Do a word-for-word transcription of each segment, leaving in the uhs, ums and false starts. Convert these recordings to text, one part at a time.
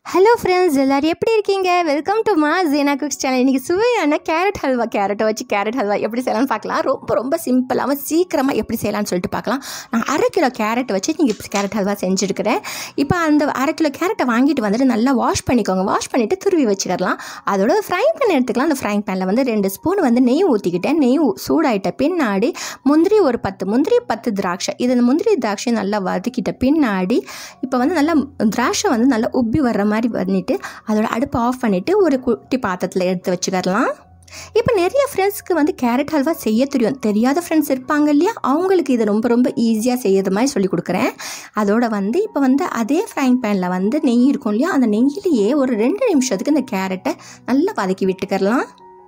Hello friends, எல்லோரும் எப்படி இருக்கீங்க? வெல்கம் டு மா ஜீனா குக்ஸ் சேனல். இன்றைக்கி சுவையான கேரட் ஹல்வா, கேரட்டை வச்சு கேரட் ஹல்வா எப்படி செய்யலாம்னு பார்க்கலாம். ரொம்ப ரொம்ப சிம்பிளாகவும் சீக்கிரமாக எப்படி செய்யலாம்னு சொல்லிட்டு பார்க்கலாம். நான் அரை கிலோ கேரட் வச்சு நீங்கள் இப்போ கேரட் ஹல்வா செஞ்சுருக்கிறேன். இப்போ அந்த அரை கிலோ கேரட்டை வாங்கிட்டு வந்துட்டு நல்லா வாஷ் பண்ணிக்கோங்க. வாஷ் பண்ணிவிட்டு துருவி வச்சுக்கலாம். அதோட ஃப்ரைங் பேன் எடுத்துக்கலாம். அந்த ஃப்ரைங் பேனில் வந்து ரெண்டு ஸ்பூன் வந்து நெய் ஊற்றிக்கிட்டேன். நெய் சூடாயிட்ட பின்னாடி முந்திரி ஒரு பத்து முந்திரி பத்து திராட்சை, இது முந்திரி திராட்சை நல்லா வதக்கிட்ட பின்னாடி இப்போ வந்து நல்லா திராட்சை வந்து நல்லா உப்பி வர்ற மாதிரி பண்ணிவிட்டு அதோட அடுப்பை ஆஃப் பண்ணிவிட்டு ஒரு குட்டி பாத்திரத்தில் எடுத்து வச்சுக்கலாம். இப்போ நிறைய ஃப்ரெண்ட்ஸ்க்கு வந்து கேரட் ஹல்வா செய்ய தெரியும். தெரியாத ஃப்ரெண்ட்ஸ் இருப்பாங்க இல்லையா, அவங்களுக்கு இது ரொம்ப ரொம்ப ஈஸியாக செய்யறது மாதிரி சொல்லி கொடுக்குறேன். அதோட வந்து இப்போ வந்து அதே ஃப்ரைங் பேனில் வந்து நெய் இருக்கும் இல்லையா, அந்த நெய்யிலேயே ஒரு ரெண்டு நிமிஷத்துக்கு இந்த கேரட்டை நல்லா வதக்கி விட்டுக்கலாம்.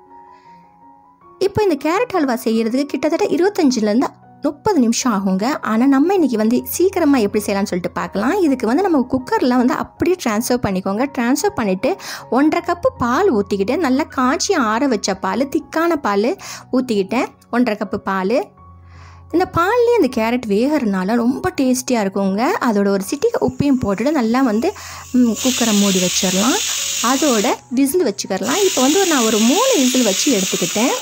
இப்போ இந்த கேரட் ஹல்வா செய்கிறதுக்கு கிட்டத்தட்ட இருபத்தஞ்சிலேருந்து முப்பது நிமிஷம் ஆகுங்க. ஆனால் நம்ம இன்றைக்கி வந்து சீக்கிரமாக எப்படி செய்யலாம்னு சொல்லிட்டு பார்க்கலாம். இதுக்கு வந்து நம்ம குக்கரில் வந்து அப்படியே ட்ரான்ஸ்ஃபர் பண்ணிக்கோங்க. ட்ரான்ஸ்ஃபர் பண்ணிவிட்டு ஒன்றரை கப்பு பால் ஊற்றிக்கிட்டேன். நல்லா காய்ச்சி ஆற வச்ச பால், திக்கான பால் ஊற்றிக்கிட்டேன். ஒன்றரை கப்பு பால். இந்த பால்லேயே இந்த கேரட் வேகிறதுனால ரொம்ப டேஸ்டியாக இருக்குங்க. அதோட ஒரு சிட்டிகை உப்பையும் போட்டுட்டு நல்லா வந்து குக்கரை மூடி வச்சிடலாம். அதோட விசில் வச்சுக்கிறலாம். இப்போ வந்து நான் ஒரு மூணு விசில் வச்சு எடுத்துக்கிட்டேன்.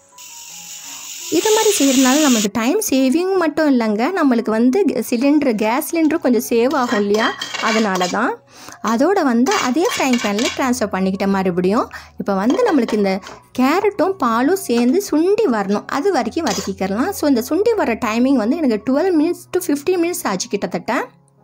இது மாதிரி செய்கிறதுனால நமக்கு டைம் சேவிங் மட்டும் இல்லைங்க, நம்மளுக்கு வந்து சிலிண்டரு கேஸ் சிலிண்டரும் கொஞ்சம் சேவ் ஆகும் இல்லையா, அதனால தான். அதோடு வந்து அதே ஃப்ரைங் பேனில் ட்ரான்ஸ்ஃபர் பண்ணிக்கிட்டேன் மறுபடியும். இப்போ வந்து நம்மளுக்கு இந்த கேரட்டும் பாலும் சேர்ந்து சுண்டி வரணும், அது வரைக்கும் வதக்கிக்கிறலாம். ஸோ இந்த சுண்டி வர டைமிங் வந்து எனக்கு twelve minutes to fifteen minutes ஆச்சு கிட்டத்தட்ட.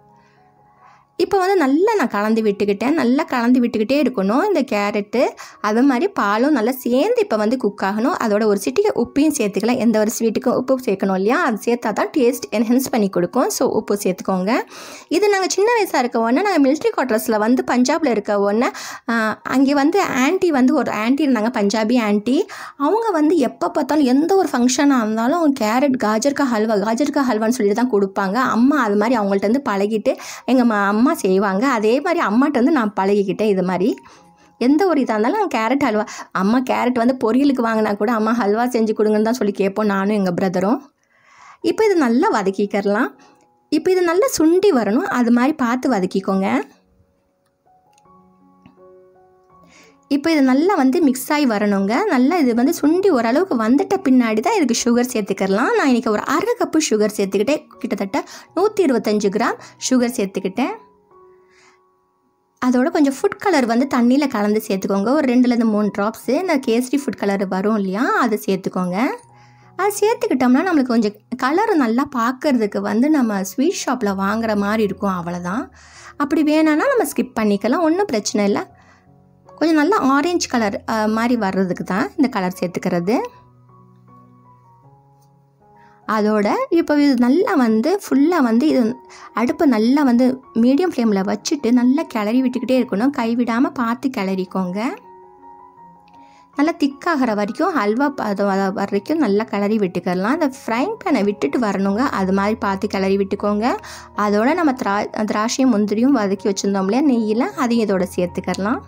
இப்போ வந்து நல்லா நான் கலந்து விட்டுக்கிட்டேன். நல்லா கலந்து விட்டுக்கிட்டே இருக்கணும் இந்த கேரட்டு. அது மாதிரி பாலும் நல்லா சேர்ந்து இப்போ வந்து குக் ஆகணும். அதோட ஒரு சிட்டிகை உப்பையும் சேர்த்துக்கலாம். எந்த ஒரு ஸ்வீட்டுக்கும் உப்பு சேர்க்கணும் இல்லையா, அது சேர்த்தா தான் டேஸ்ட் என்ஹென்ஸ் பண்ணி கொடுக்கும். ஸோ உப்பு சேர்த்துக்கோங்க. இது நாங்கள் சின்ன வயசாக இருக்க உடனே நாங்கள் மிலிட்ரி குவார்ட்டர்ஸில் வந்து பஞ்சாபில் இருக்க உடனே அங்கே வந்து ஆன்ட்டி வந்து ஒரு ஆன்ட்டி இருந்தாங்க, பஞ்சாபி ஆன்ட்டி. அவங்க வந்து எப்போ பார்த்தாலும் எந்த ஒரு ஃபங்க்ஷனாக இருந்தாலும் அவங்க கேரட் காஜர்கா ஹல்வா காஜர்கா ஹல்வான்னு சொல்லிட்டு தான் கொடுப்பாங்க. அம்மா அது மாதிரி அவங்கள்ட்ட வந்து பழகிட்டு எங்கள் அம்மா செய்வாங்க. அதே மாதிரி அம்மாட்ட வந்து நான் பழகிக்கிட்டேன். இது மாதிரி எந்த ஒரு இதாக இருந்தாலும் கேரட் ஹல்வா, அம்மா கேரட் வந்து பொரியலுக்கு வாங்கினா கூட அம்மா ஹல்வா செஞ்சு கொடுங்கன்னு தான் சொல்லி கேட்போம், நானும் எங்கள் பிரதரும். இப்போ இது நல்லா வதக்கிக்கிறலாம். இப்போ இது நல்லா சுண்டி வரணும், அது மாதிரி பார்த்து வதக்கிக்கோங்க. இப்போ இது நல்லா வந்து மிக்ஸ் ஆகி வரணுங்க. நல்லா இது வந்து சுண்டி ஓரளவுக்கு வந்துட்ட பின்னாடி தான் இதுக்கு சுகர் சேர்த்துக்கலாம். நான் இன்றைக்கி ஒரு அரை கப்பு சுகர் சேர்த்துக்கிட்டேன். கிட்டத்தட்ட நூற்றி இருபத்தஞ்சு கிராம் சுகர் சேர்த்துக்கிட்டேன். அதோட கொஞ்சம் ஃபுட் கலர் வந்து தண்ணியில் கலந்து சேர்த்துக்கோங்க. ஒரு ரெண்டுலேருந்து மூணு ட்ராப்ஸு இந்த கேசரி ஃபுட் கலர் வரும் இல்லையா, அதை சேர்த்துக்கோங்க. அது சேர்த்துக்கிட்டோம்னா நம்மளுக்கு கொஞ்சம் கலர் நல்லா பார்க்குறதுக்கு வந்து நம்ம ஸ்வீட் ஷாப்பில் வாங்குற மாதிரி இருக்கும், அவ்வளோதான். அப்படி வேணான்னா நம்ம ஸ்கிப் பண்ணிக்கலாம், ஒன்றும் பிரச்சனை இல்லை. கொஞ்சம் நல்லா ஆரஞ்சு கலர் மாதிரி வர்றதுக்கு தான் இந்த கலர் சேர்த்துக்கிறது. அதோட இப்போ இது நல்லா வந்து ஃபுல்லாக வந்து இது அடுப்பை நல்லா வந்து மீடியம் ஃப்ளேமில் வச்சுட்டு நல்லா கிளறி விட்டுக்கிட்டே இருக்கணும். கைவிடாமல் பார்த்து கிளறிக்கோங்க. நல்லா திக்காகிற வரைக்கும் ஹல்வா அது வரைக்கும் நல்லா கிளறி விட்டுக்கலாம். அந்த ஃப்ரைங் பேனை விட்டுட்டு வரணுங்க, அது மாதிரி பார்த்து கிளறி விட்டுக்கோங்க. அதோட நம்ம திரா திராட்சையும் முந்திரியும் வதக்கி வச்சுருந்தோம் இல்லையா நெய்யில், அதையும் இதோட சேர்த்துக்கலாம்.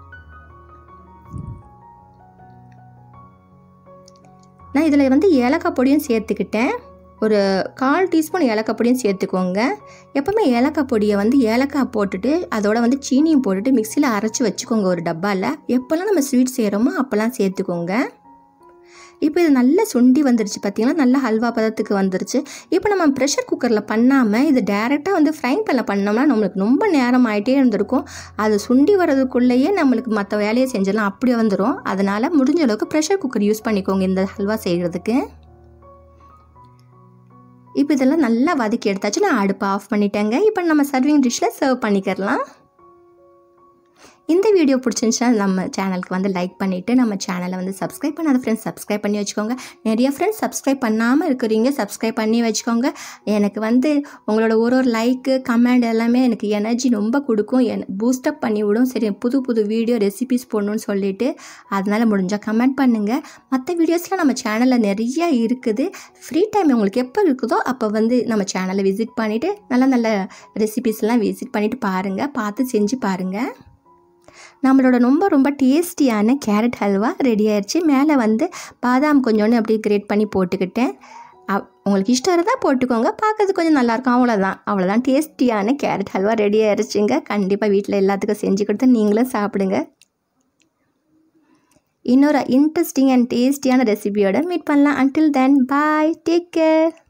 நான் இதில் வந்து ஏலக்காய் பொடியும் சேர்த்துக்கிட்டேன். ஒரு கால் டீஸ்பூன் ஏலக்காய் பொடியும் சேர்த்துக்கோங்க. எப்போவுமே ஏலக்காய் பொடியை வந்து ஏலக்காய் போட்டுட்டு அதோட வந்து சீனியும் போட்டுட்டு மிக்சியில் அரைச்சி வச்சுக்கோங்க ஒரு டப்பாவில். எப்போல்லாம் நம்ம ஸ்வீட் செய்கிறோமோ அப்போல்லாம் சேர்த்துக்கோங்க. இப்போ இது நல்லா சுண்டி வந்துருச்சு, பார்த்திங்கன்னா நல்லா ஹல்வா பதத்துக்கு வந்துருச்சு. இப்போ நம்ம ப்ரெஷர் குக்கரில் பண்ணாமல் இது டேரெக்டாக வந்து ஃப்ரைங் பேனில் பண்ணோம்னா நம்மளுக்கு ரொம்ப நேரம் ஆகிட்டே இருந்திருக்கும். அது சுண்டி வர்றதுக்குள்ளேயே நம்மளுக்கு மற்ற வேலையை செஞ்சிடலாம், அப்படியே வந்துடும். அதனால் முடிஞ்ச அளவுக்கு ப்ரெஷர் குக்கர் யூஸ் பண்ணிக்கோங்க இந்த ஹல்வா செய்கிறதுக்கு. இப்போ இதெல்லாம் நல்லா வதக்கி எடுத்தாச்சு. நான் அடுப்பை ஆஃப் பண்ணிட்டேங்க. இப்போ நம்ம சர்விங் டிஷ்ஷில் சர்வ் பண்ணிக்கிறலாம். இந்த வீடியோ பிடிச்சிருந்துச்சுன்னா நம்ம சேனலுக்கு வந்து லைக் பண்ணிவிட்டு நம்ம சேனலை வந்து சப்ஸ்கிரைப் பண்ணாத ஃப்ரெண்ட்ஸ் சப்ஸ்கிரைப் பண்ணி வச்சுக்கோங்க. நிறைய ஃப்ரெண்ட்ஸ் சப்ஸ்கிரைப் பண்ணாமல் இருக்கிறீங்க, சப்ஸ்கிரைப் பண்ணி வச்சுக்கோங்க. எனக்கு வந்து உங்களோட ஒரு ஒரு லைக்கு கமெண்ட் எல்லாமே எனக்கு எனர்ஜி ரொம்ப கொடுக்கும், என் பூஸ்டப் பண்ணி விடும். சரி, புது புது வீடியோ ரெசிபிஸ் போடணும்னு சொல்லிட்டு அதனால் முடிஞ்சால் கமெண்ட் பண்ணுங்கள். மற்ற வீடியோஸ்லாம் நம்ம சேனலில் நிறையா இருக்குது. ஃப்ரீ டைம் உங்களுக்கு எப்போ இருக்குதோ அப்போ வந்து நம்ம சேனலை விசிட் பண்ணிவிட்டு நல்ல நல்ல ரெசிபிஸ்லாம் விசிட் பண்ணிவிட்டு பாருங்கள், பார்த்து செஞ்சு பாருங்கள். நம்மளோட ரொம்ப ரொம்ப டேஸ்டியான கேரட் ஹல்வா ரெடி ஆயிடுச்சு. மேலே வந்து பாதாம் கொஞ்சோன்னு அப்படியே கிரேட் பண்ணி போட்டுக்கிட்டேன். உங்களுக்கு இஷ்டம் இருந்தால் போட்டுக்கோங்க, பார்க்கறது கொஞ்சம் நல்லாயிருக்கும், அவ்வளோதான். அவ்வளோதான், டேஸ்டியான கேரட் ஹல்வா ரெடி ஆயிடுச்சுங்க. கண்டிப்பாக வீட்டில் எல்லாத்துக்கும் செஞ்சு கொடுத்து நீங்களும் சாப்பிடுங்க. இன்னொரு இன்ட்ரெஸ்டிங் அண்ட் டேஸ்டியான ரெசிபியோட மீட் பண்ணலாம். Until then bye, take care.